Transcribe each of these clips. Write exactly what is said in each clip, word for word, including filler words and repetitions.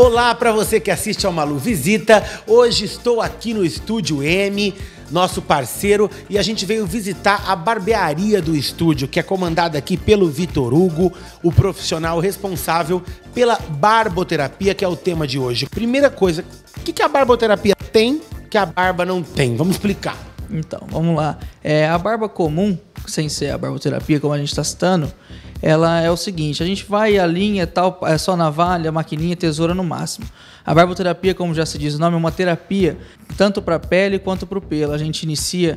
Olá para você que assiste ao Malu Visita. Hoje estou aqui no Estúdio M, nosso parceiro, e a gente veio visitar a barbearia do estúdio, que é comandada aqui pelo Vitor Hugo, o profissional responsável pela barboterapia, que é o tema de hoje. Primeira coisa, o que, que a barboterapia tem que a barba não tem? Vamos explicar. Então, vamos lá. É, a barba comum, sem ser a barboterapia, como a gente está citando, ela é o seguinte: a gente vai, a linha tal, é só navalha, maquininha, tesoura no máximo. A barboterapia, como já se diz o nome, é uma terapia tanto para a pele quanto para o pelo. A gente inicia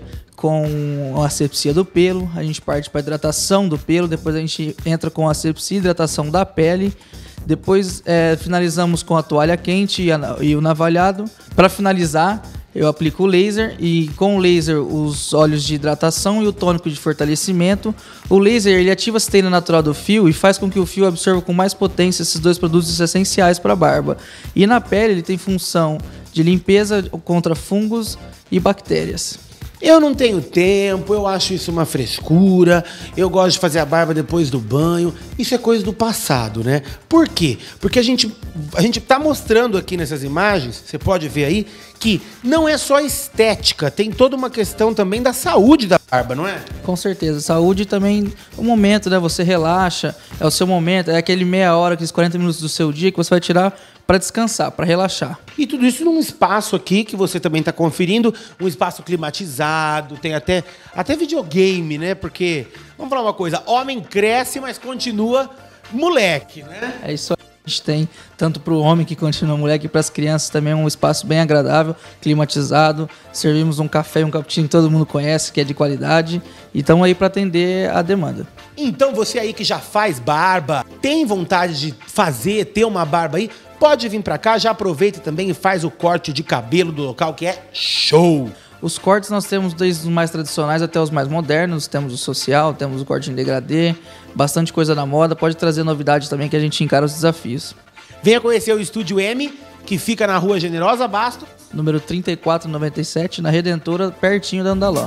com a asepsia do pelo, a gente parte para a hidratação do pelo, depois a gente entra com a asepsia e hidratação da pele. Depois é, finalizamos com a toalha quente e, a, e o navalhado. Para finalizar, eu aplico o laser e com o laser os óleos de hidratação e o tônico de fortalecimento. O laser ele ativa a cisteína natural do fio e faz com que o fio absorva com mais potência esses dois produtos essenciais para a barba. E na pele ele tem função de limpeza contra fungos e bactérias. Eu não tenho tempo, eu acho isso uma frescura, eu gosto de fazer a barba depois do banho. Isso é coisa do passado, né? Por quê? Porque a gente, a gente tá mostrando aqui nessas imagens, você pode ver aí, que não é só estética, tem toda uma questão também da saúde da barba, não é? Com certeza, saúde também, o momento, né? Você relaxa, é o seu momento, é aquele meia hora, aqueles quarenta minutos do seu dia que você vai tirar para descansar, para relaxar. E tudo isso num espaço aqui que você também está conferindo, um espaço climatizado, tem até, até videogame, né? Porque, vamos falar uma coisa, homem cresce, mas continua moleque, né? É isso aí. A gente tem, tanto para o homem que continua moleque, e para as crianças também, um espaço bem agradável, climatizado. Servimos um café e um cappuccino que todo mundo conhece, que é de qualidade. E estamos aí para atender a demanda. Então você aí que já faz barba, tem vontade de fazer, ter uma barba aí, pode vir para cá, já aproveita também e faz o corte de cabelo do local, que é show! Os cortes nós temos desde os mais tradicionais até os mais modernos. Temos o social, temos o corte em degradê, bastante coisa na moda. Pode trazer novidades também que a gente encara os desafios. Venha conhecer o Estúdio M, que fica na Rua Generosa Bastos, número trinta e quatro noventa e sete, na Redentora, pertinho da Andaló.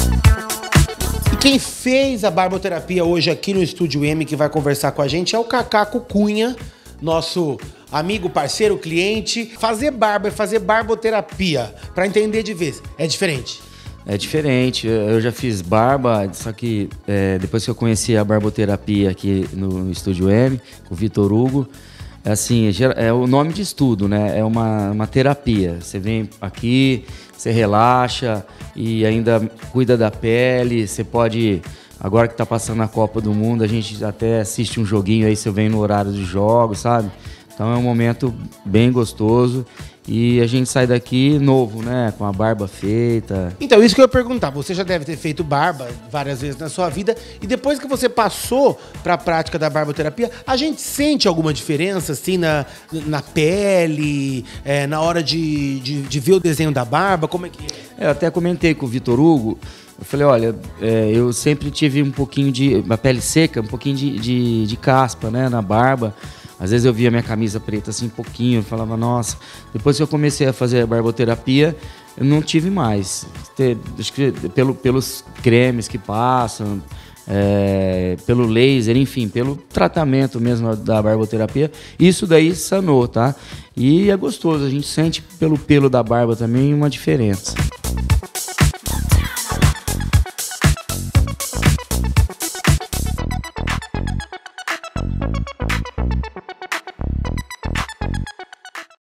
E quem fez a barboterapia hoje aqui no Estúdio M, que vai conversar com a gente, é o Cacaco Cunha, nosso amigo, parceiro, cliente. Fazer barba é fazer barboterapia, para entender de vez, é diferente? É diferente, eu já fiz barba, só que é, depois que eu conheci a barboterapia aqui no, no Estúdio M, com o Vitor Hugo, é assim, é o nome de estudo, né? É uma, uma terapia. Você vem aqui, você relaxa e ainda cuida da pele, você pode... Agora que tá passando a Copa do Mundo, a gente até assiste um joguinho aí, você vem no horário de jogos, sabe? Então é um momento bem gostoso e a gente sai daqui novo, né? Com a barba feita. Então, isso que eu ia perguntar. Você já deve ter feito barba várias vezes na sua vida e depois que você passou para a prática da barboterapia, a gente sente alguma diferença, assim, na, na pele, é, na hora de, de, de ver o desenho da barba? Como é que é? Eu até comentei com o Vitor Hugo. Eu falei, olha, é, eu sempre tive um pouquinho de... a pele seca, um pouquinho de, de, de caspa, né, na barba. Às vezes eu via minha camisa preta assim um pouquinho, eu falava, nossa... Depois que eu comecei a fazer a barboterapia, eu não tive mais. Acho que pelo, pelos cremes que passam, é, pelo laser, enfim, pelo tratamento mesmo da barboterapia, isso daí sanou, tá? E é gostoso, a gente sente pelo pelo da barba também uma diferença.